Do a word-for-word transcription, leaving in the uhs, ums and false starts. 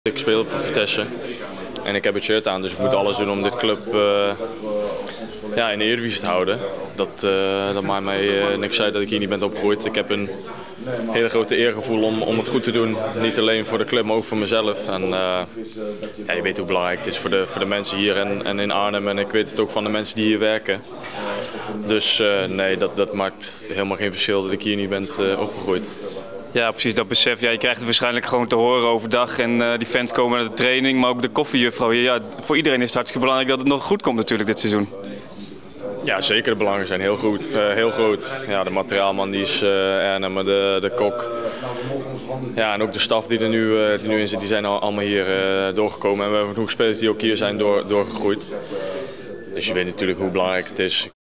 Ik speel voor Vitesse en ik heb het shirt aan, dus ik moet alles doen om dit club uh, ja, in de Eredivisie te houden. Dat, uh, dat maakt mij uh, niks uit dat ik hier niet ben opgegroeid. Ik heb een hele grote eergevoel om, om het goed te doen. Niet alleen voor de club, maar ook voor mezelf. En, uh, ja, je weet hoe belangrijk het is voor de, voor de mensen hier en, en in Arnhem. En ik weet het ook van de mensen die hier werken. Dus uh, nee, dat, dat maakt helemaal geen verschil dat ik hier niet ben uh, opgegroeid. Ja, precies, dat besef. Ja, je krijgt het waarschijnlijk gewoon te horen overdag en uh, die fans komen naar de training, maar ook de koffiejuffrouw hier. Ja, voor iedereen is het hartstikke belangrijk dat het nog goed komt natuurlijk dit seizoen. Ja, zeker. De belangen zijn heel, goed, uh, heel groot. Ja, de materiaalman die is uh, Erne, maar de, de kok. Ja, en ook de staf die er nu, uh, die nu in zit, die zijn al, allemaal hier uh, doorgekomen. En we hebben genoeg spelers die ook hier zijn door, doorgegroeid. Dus je weet natuurlijk hoe belangrijk het is.